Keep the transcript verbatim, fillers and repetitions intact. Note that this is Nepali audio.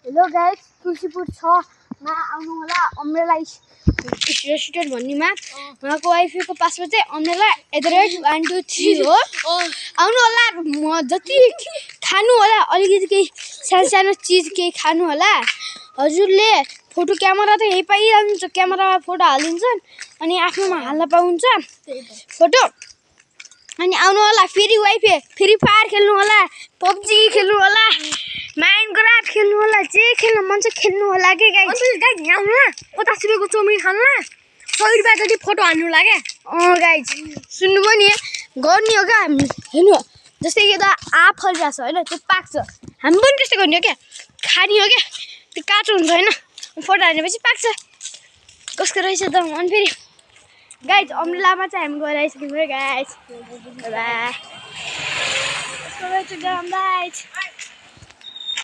हेलो गाइस, तुलसीपुर छ मा आउनु होला अम्ब्रेला रेस्टुरेन्ट भन्नेमा। उहाँको वाइफाईको पासवर्ड चाहिँ umbrella at the rate one two three हो। आउनु होला, म जति खानु होला अलिकति केही सानो सानो चिज केही खानु होला। हजुरले फोटो क्यामेरा त यही पाइहाल्नुहुन्छ, क्यामेरामा फोटो हालिदिन्छन् अनि आफ्नोमा हाल्न पाउँछ फोटो। अनि आउनु होला, फेरि वाइफाई फ्री फायर खेल्नु होला, पब्जी खेल्नु होला, माइनक्राफ्ट खेल्नु होला, जे खेल्नु मन छ खेल्नु होला के गाइस। अनि गाइस यहाँ आउनु न, पचास रुपियाँको चौमिन खानु न, सौ रुपियाँ जति फोटो हाल्नु लाग्यो। अँ गाइस सुन्नुभयो नि, गर्ने हो क्या हेर्नु। जस्तै कि त आँप फलिरहेको छ होइन, त्यो पाक्छ, हामी पनि त्यस्तै गर्ने हो क्या, खाने हो क्या। त्यो काँचो हुन्छ होइन, फोटो हालेपछि पाक्छ। कसको रहेछ त अनि फेरि गाइस अम्ब्रेलामा चाहिँ हामी गएर आइसक्यौँ है गाइस। बाई। कसको रहेछ गाइस।